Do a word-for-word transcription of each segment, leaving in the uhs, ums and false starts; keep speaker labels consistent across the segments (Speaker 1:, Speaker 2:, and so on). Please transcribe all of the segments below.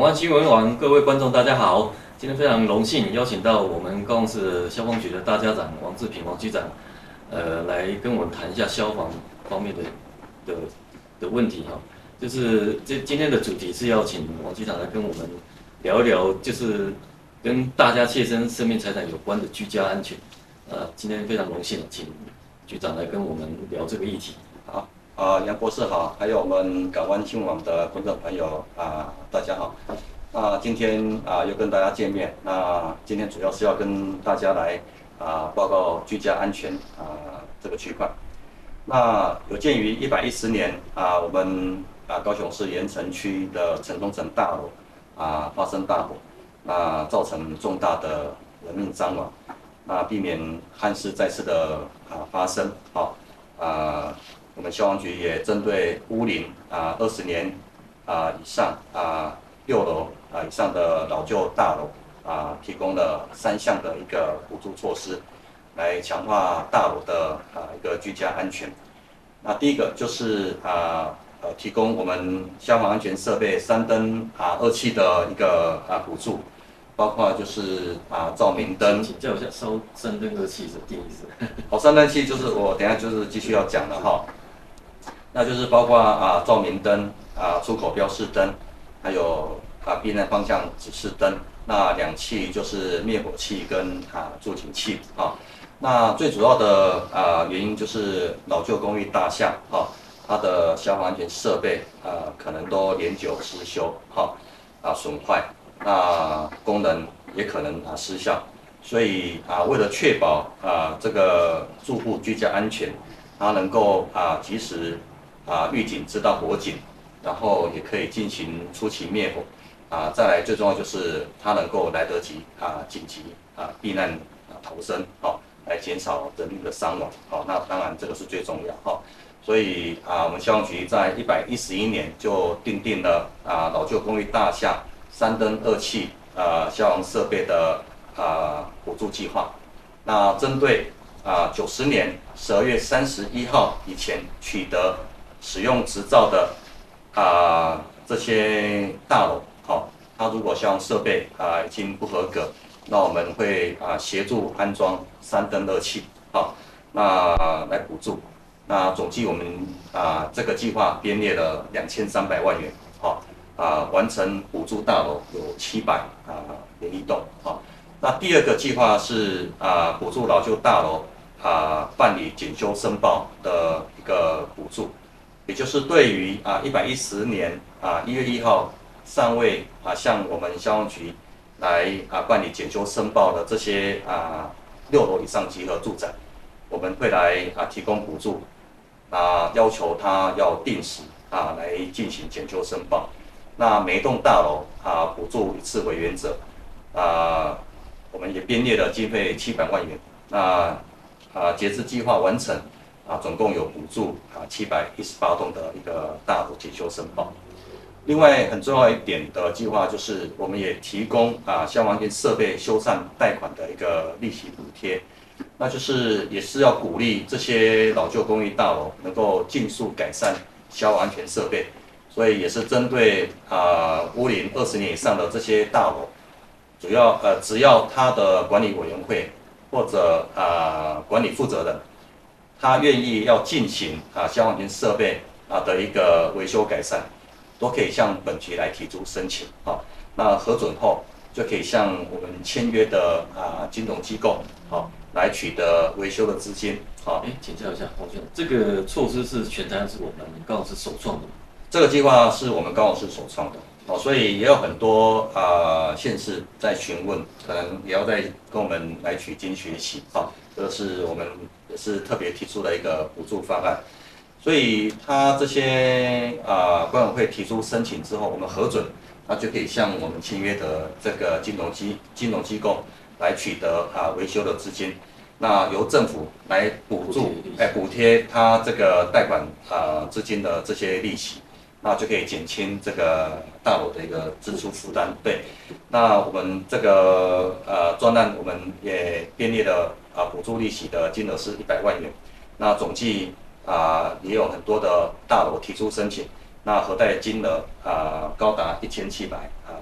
Speaker 1: 湾新闻网各位观众，大家好！今天非常荣幸邀请到我们高雄市消防局的大家长王志平王局长，呃，来跟我们谈一下消防方面的的的问题哈。就是这今天的主题是要请王局长来跟我们聊一聊，就是跟大家切身生命财产有关的居家安全。呃，今天非常荣幸请局长来跟我们聊这个议题。
Speaker 2: 好。啊，杨博士好，还有我们港湾新闻网的观众朋友啊，大家好。那今天啊又跟大家见面，那今天主要是要跟大家来啊报告居家安全啊这个区块。那有鉴于一百一十年啊，我们啊高雄市盐城区的城中城大楼啊发生大火，那造成重大的人命伤亡，那避免憾事再次的啊发生，好啊。我们消防局也针对屋龄啊二十年啊以上啊六楼啊以上的老旧大楼啊，提供了三项的一个补助措施，来强化大楼的啊一个居家安全。那第一个就是啊呃提供我们消防安全设备三灯啊二气的一个啊补助，包括就是啊照明灯。
Speaker 1: 请教一下，烧三灯二气是定义是？
Speaker 2: 好，三灯气就是我等一下就是继续要讲的哈。那就是包括啊照明灯啊出口标示灯，还有啊避难方向指示灯。那两器就是灭火器跟啊助警器啊。那最主要的啊原因就是老旧公寓大厦哈，它的消防安全设备啊可能都年久失修哈啊损坏，那功能也可能啊失效。所以啊为了确保啊这个住户居家安全，它能够啊及时啊，预警知道火警，然后也可以进行初期灭火，啊，再来最重要就是它能够来得及啊紧急啊避难啊逃生，好、哦，来减少人命的伤亡，好、哦，那当然这个是最重要哈、哦。所以啊，我们消防局在一百一十一年就订定了啊老旧公寓大厦三灯二气啊消防设备的啊补助计划，那针对啊九十年十二月三十一号以前取得使用执照的啊这些大楼，好、哦，它如果消防设备啊已经不合格，那我们会啊协助安装三灯二气，好、哦，那来补助。那总计我们啊这个计划编列了两千三百万元，好、哦，啊完成补助大楼有七百啊零一栋，好、哦。那第二个计划是啊补助老旧大楼啊办理检修申报的一个补助。也就是对于啊一百一十年啊一月一号尚未啊向我们消防局来啊办理检修申报的这些啊六楼以上集合住宅，我们会来啊提供补助，啊要求他要定时啊来进行检修申报。那每一栋大楼啊补助一次为原则，啊我们也编列了经费七百万元。那啊截至计划完成。啊，总共有补助啊七百一十八栋的一个大楼检修申报。另外很重要一点的计划就是，我们也提供啊消防安全设备修缮贷款的一个利息补贴，那就是也是要鼓励这些老旧公寓大楼能够尽速改善消防安全设备，所以也是针对啊屋龄二十年以上的这些大楼，主要呃只要它的管理委员会或者啊管理负责人。他愿意要进行啊消防安全设备啊的一个维修改善，都可以向本局来提出申请，好、哦，那核准后就可以向我们签约的啊金融机构，好、哦，来取得维修的资金，好、
Speaker 1: 哦。哎，请教一下黄先生，这个措施是全台湾是我们高雄市首创的吗？
Speaker 2: 这个计划是我们高雄市首创的，哦，所以也有很多啊县市在询问，可能也要再跟我们来取经学习，好、哦。这个是我们也是特别提出的一个补助方案，所以他这些啊管委会提出申请之后，我们核准，那就可以向我们签约的这个金融机金融机构来取得啊维修的资金，那由政府来补助，哎补贴他这个贷款啊资金的这些利息，那就可以减轻这个大楼的一个支出负担。对，那我们这个呃专案我们也编列了。啊，补助利息的金额是一百万元，那总计啊也有很多的大楼提出申请，那核贷金额啊高达一千七百啊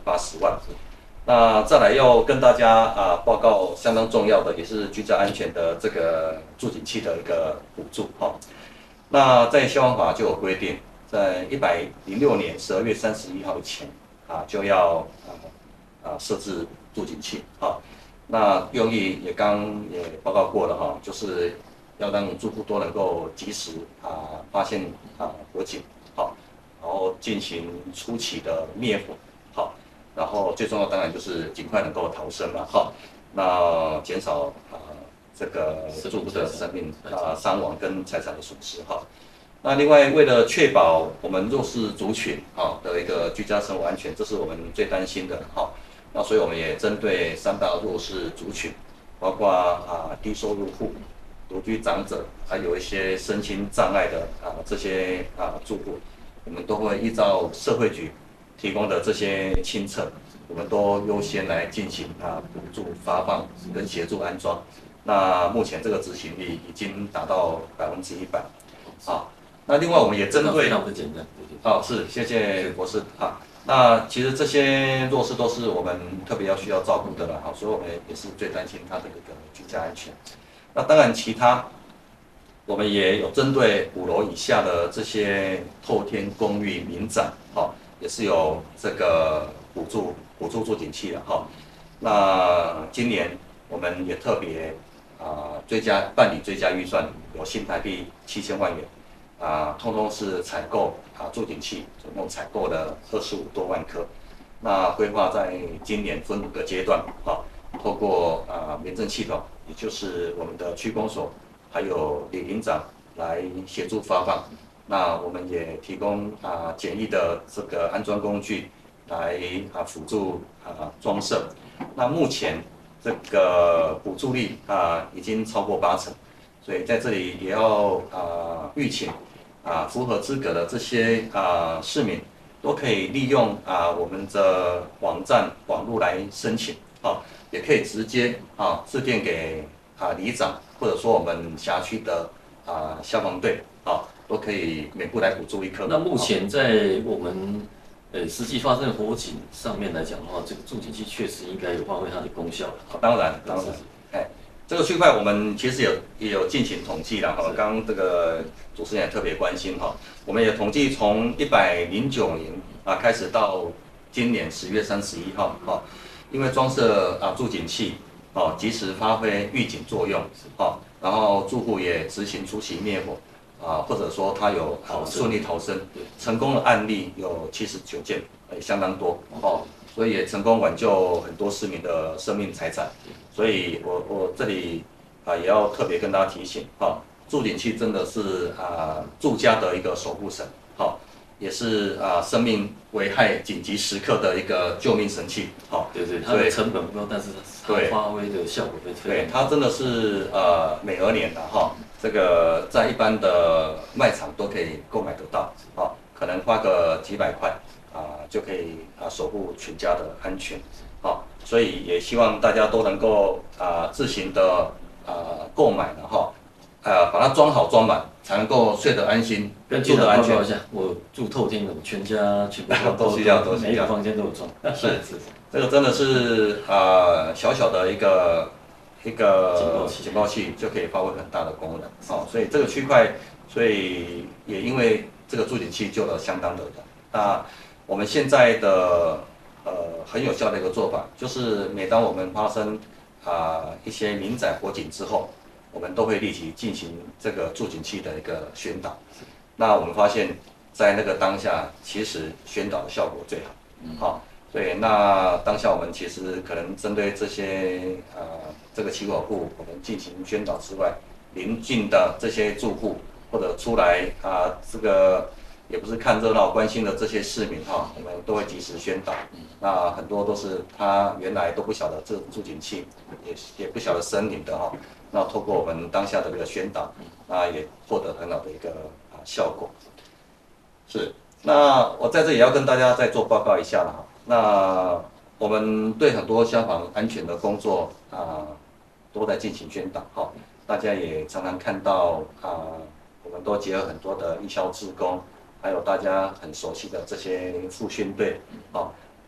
Speaker 2: 八十万。那再来要跟大家啊报告相当重要的，也是居家安全的这个助警器的一个补助哈。那在消防法就有规定，在一百零六年十二月三十一号以前啊就要啊啊设置助警器啊。那用意也刚也报告过了哈，就是要让住户都能够及时啊发现啊火警好，然后进行初期的灭火好。然后最重要当然就是尽快能够逃生嘛，哈，那减少啊、呃、这个住户的生命啊、呃、伤亡跟财产的损失哈。那另外为了确保我们弱势族群啊的一个居家生活安全，这是我们最担心的哈。那所以我们也针对三大弱势族群，包括啊低收入户、独居长者，还有一些身心障碍的啊这些啊住户，我们都会依照社会局提供的这些清册，我们都优先来进行啊补助发放跟协助安装。那目前这个执行率已经达到百分之一百。啊，那另外我们也针对，
Speaker 1: 非常的简单。
Speaker 2: 哦，是，谢谢博士啊。那其实这些弱势都是我们特别要需要照顾的了，好，所以我们也是最担心他的一个居家安全。那当然其他。我们也有针对五楼以下的这些透天公寓民宅，哈，也是有这个补助补助助警器的哈。那今年我们也特别啊追加办理追加预算，有新台币七千万元，啊，通通是采购啊助警器，总共采购了二十五多万颗。那规划在今年分五个阶段，哈，透过啊民政系统，也就是我们的区公所。还有李营长来协助发放，那我们也提供啊简易的这个安装工具来啊辅助啊装设。那目前这个补助率啊已经超过八成，所以在这里也要啊预请啊符合资格的这些啊市民都可以利用啊我们的网站网络来申请，啊也可以直接啊致电给啊里长。或者说我们辖区的啊、呃、消防队啊，都可以每户来补助一颗。
Speaker 1: 那目前在我们呃实际发生的火警上面来讲的话，这个助警器确实应该有发挥它的功效。
Speaker 2: 当然，当然，哎，这个区块我们其实有也有进行统计了哈。刚刚这个主持人也特别关心哈，我们也统计从一百零九年啊开始到今年十月三十一号哈，因为装设啊助警器。哦，及时发挥预警作用，哦，然后住户也执行初期灭火，啊，或者说他有啊顺利逃生，成功的案例有七十九件，也相当多，哦，所以也成功挽救很多市民的生命财产，所以我我这里啊也要特别跟大家提醒，哈，助警器真的是啊住家的一个守护神，好。也是啊，生命危害紧急时刻的一个救命神器，好，
Speaker 1: 对对，它的成本不高，但是它发挥的效果非常。
Speaker 2: 对，它真的是呃美而年的哈，这个在一般的卖场都可以购买得到，啊，可能花个几百块啊就可以啊守护全家的安全，好，所以也希望大家都能够啊自行的啊购买的哈。呃，把它装好装满，才能够睡得安心，
Speaker 1: 跟住得安全一下。我住透天的，全家全部
Speaker 2: 都需要，都需要，
Speaker 1: 每个房间都有装。
Speaker 2: 是是，这个真的是啊、呃、小小的一个一个
Speaker 1: 警报器，
Speaker 2: 警报器就可以发挥很大的功能。哦，所以这个区块，所以也因为这个助警器救了相当的人。那我们现在的呃很有效的一个做法，就是每当我们发生啊、呃、一些民宅火警之后。我们都会立即进行这个助警器的一个宣导。那我们发现，在那个当下，其实宣导的效果最好。好，对，那当下我们其实可能针对这些呃这个起火户，我们进行宣导之外，邻近的这些住户或者出来啊、呃、这个也不是看热闹关心的这些市民哈，我们都会及时宣导。那很多都是他原来都不晓得这个助警器，也也不晓得声明的哈。那透过我们当下的这个宣导，啊，也获得很好的一个啊效果。是，那我在这也要跟大家再做报告一下了哈。那我们对很多消防安全的工作啊，都在进行宣导哈。大家也常常看到啊，我们都结合很多的义消志工，还有大家很熟悉的这些复训队，啊，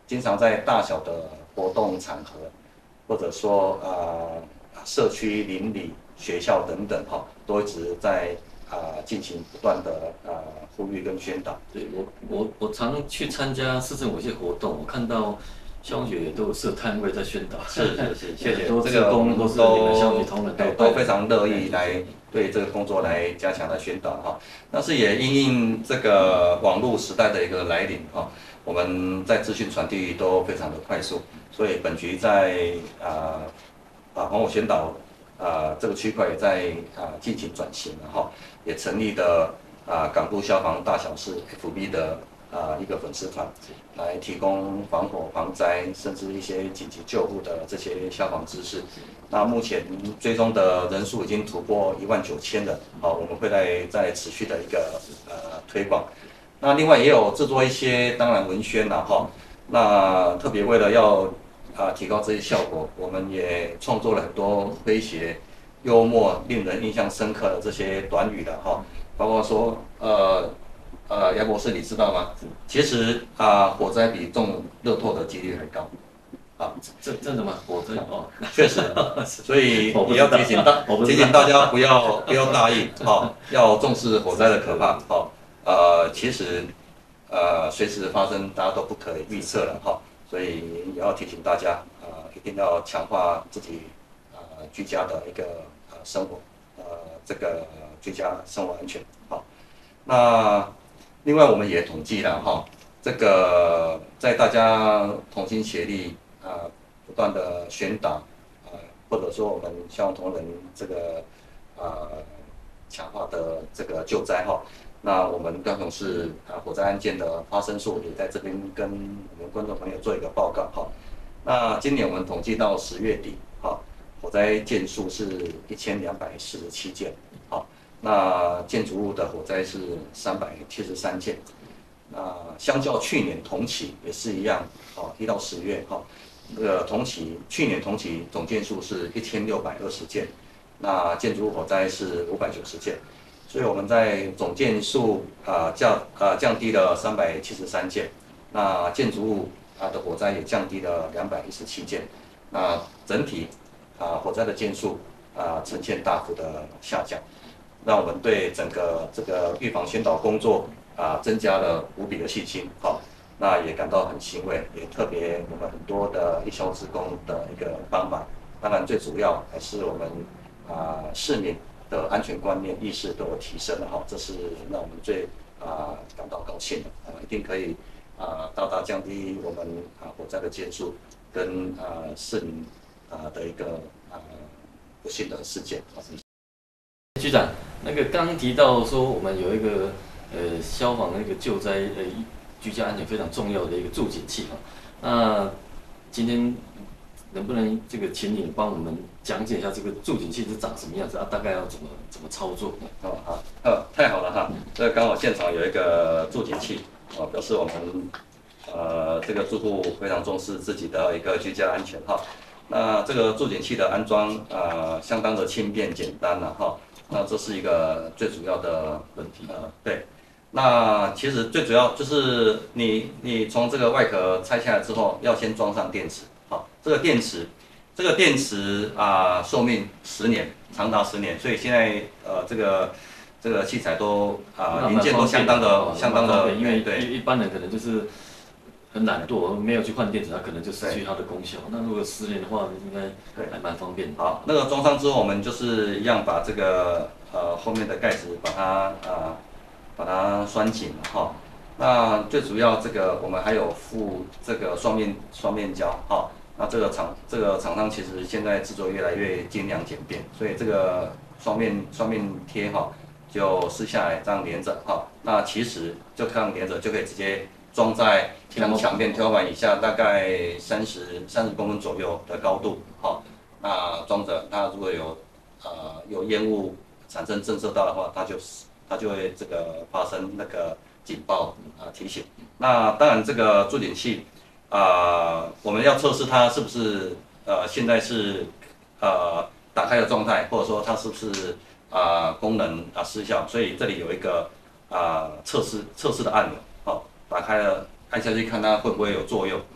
Speaker 2: 经常在大小的活动场合，或者说呃社区邻里、学校等等哈，都一直在啊、呃、进行不断的呃呼吁跟宣导。
Speaker 1: 对我我我常去参加市政府一些活动，我看到消防局也都有设摊位在宣导。
Speaker 2: 是是是，谢谢。
Speaker 1: 都
Speaker 2: 这个我们
Speaker 1: 都是
Speaker 2: 都
Speaker 1: 你们消防局同仁
Speaker 2: 对都非常乐意来对这个工作来加强的宣导哈。但是也因应这个网络时代的一个来临哈，我们在资讯传递都非常的快速，所以本局在啊啊防火宣导啊这个区块也在啊进行转型了哈，也成立了啊港都消防大小事 F B 的啊一个粉丝团，来提供防火防灾甚至一些紧急救护的这些消防知识。那目前追踪的人数已经突破一万九千人，好，我们会来再持续的一个呃推广。那另外也有制作一些当然文宣啦哈，那特别为了要啊提高这些效果，我们也创作了很多诙谐、幽默、令人印象深刻的这些短语的哈，包括说呃。呃，杨博士，你知道吗？其实啊、呃，火灾比中乐透的几率还高。啊，
Speaker 1: 真真的吗？火灾哦，
Speaker 2: 确实，所以也要提醒大提醒大家不要不要大意，好、哦，要重视火灾的可怕。好、哦，呃，其实呃随时发生，大家都不可以预测了哈、哦，所以也要提醒大家啊、呃，一定要强化自己啊、呃、居家的一个呃生活，呃这个居家生活安全。好、哦，那。另外，我们也统计了哈，这个在大家同心协力啊、呃，不断的宣导啊、呃，或者说我们消防同仁这个啊、呃、强化的这个救灾哈，那我们高雄市啊火灾案件的发生数也在这边跟我们观众朋友做一个报告哈。那今年我们统计到十月底哈，火灾件数是一千两百四十七件，好。那建筑物的火灾是三百七十三件，那相较去年同期也是一样，哦，一到十月哈，这个同期去年同期总件数是一千六百二十件，那建筑物火灾是五百九十件，所以我们在总件数啊降啊降低了三百七十三件，那建筑物啊的火灾也降低了两百一十七件，那整体啊火灾的件数啊呈现大幅的下降。让我们对整个这个预防宣导工作啊增加了无比的信心，好，那也感到很欣慰，也特别我们很多的义消职工的一个帮忙，当然最主要还是我们啊市民的安全观念意识都有提升了哈，这是让我们最啊感到高兴的啊，一定可以啊大大降低我们啊火灾的件数跟啊市民啊的一个啊不幸的事件。
Speaker 1: 局长，那个刚提到说我们有一个呃消防的一个救灾呃居家安全非常重要的一个助警器哈，那今天能不能这个请你帮我们讲解一下这个助警器是长什么样子啊？大概要怎么怎么操作？
Speaker 2: 哦好，呃太好了哈，这刚好现场有一个助警器，哦表示我们呃这个住户非常重视自己的一个居家安全哈。那这个助警器的安装呃相当的轻便简单了哈。那这是一个最主要的问题，呃，对。那其实最主要就是你你从这个外壳拆下来之后，要先装上电池，好，这个电池，这个电池啊、呃、寿命十年，长达十年，所以现在呃这个这个器材都啊、呃、零件都相当的相当的，
Speaker 1: 因为对一般人可能就是很懒惰，没有去换电池，它可能就失去它的功效。那如果十年的话，应该还蛮方便的。
Speaker 2: 好，那个装上之后，我们就是一样把这个呃后面的盖子把它呃把它拴紧了哈。那最主要这个我们还有附这个双面双面胶哈。那这个厂这个厂商其实现在制作越来越精良简便，所以这个双面双面贴哈就撕下来这样连着哈。那其实就这样连着就可以直接装在像墙面天花板以下大概三十三十公分左右的高度，好，那装着，那如果有呃有烟雾产生震慑到的话，它就它就会这个发生那个警报啊、呃、提醒。那当然这个助警器啊、呃，我们要测试它是不是呃现在是呃打开的状态，或者说它是不是啊、呃、功能啊失效，所以这里有一个啊测试测试的按钮，好。打开了，按下去看它会不会有作用，好，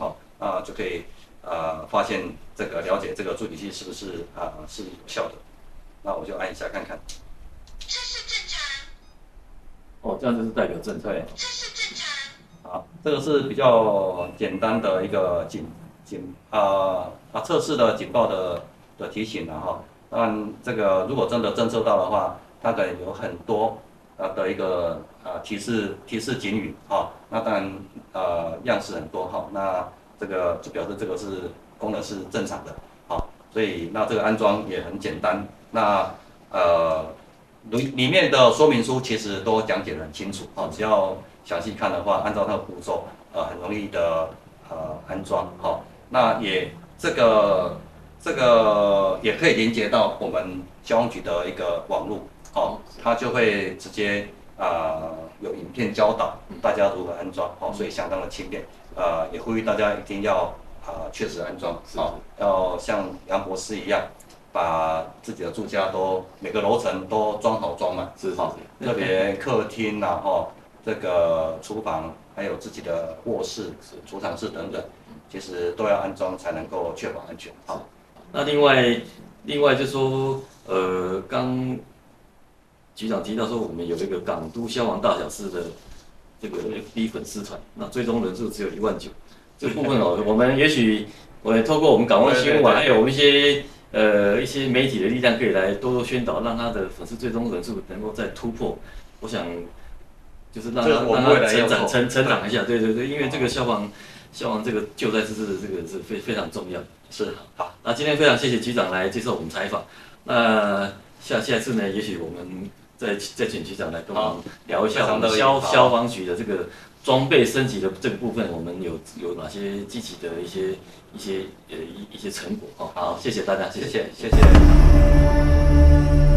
Speaker 2: 啊就可以呃发现这个了解这个助理器是不是啊是有效的。那我就按一下看看。
Speaker 3: 测试正常。
Speaker 1: 哦，这样就是代表正常。
Speaker 2: 对。
Speaker 3: 测试正常。
Speaker 2: 好，这个是比较简单的一个警警啊啊测试的警报的的提醒了哈。当然，这个如果真的侦测到的话，它可能有很多呃的一个呃提示提示警语哈。那当然呃样式很多哈。那这个就表示这个是功能是正常的。好，所以那这个安装也很简单。那呃里里面的说明书其实都讲解得很清楚哈，只要详细看的话，按照它的步骤，呃，很容易的呃安装哈。那也这个这个也可以连接到我们消防局的一个网络，哦，它就会直接啊、呃、有影片教导大家如何安装，哦，所以相当的轻便，呃，也呼吁大家一定要啊确实安装，哦，要像杨博士一样。把自己的住家都每个楼层都装好装满，
Speaker 1: 是
Speaker 2: 好，特别客厅呐，哈，这个厨房还有自己的卧室、储藏室等等，其实都要安装才能够确保安全。好，
Speaker 1: 那另外另外就说，呃，刚局长提到说，我们有一个港都消防大小事的这个 F B 粉丝团，那最终人数只有一万九，这部分哦，我们也许我也透过我们港湾新闻，还有我们一些。呃，一些媒体的力量可以来多多宣导，让他的粉丝最终人数能够再突破。我想，就是让他让他成长成成长一下，对对对，因为这个消防消防这个救灾知识的这个是非非常重要。
Speaker 2: 是好，
Speaker 1: 那今天非常谢谢局长来接受我们采访。那下下次呢，也许我们再再请局长来跟我们聊一下我们消消防局的这个装备升级的这个部分，我们有有哪些积极的一些一些呃一一些成果哦。好，谢谢大家，谢谢
Speaker 2: 谢谢谢谢。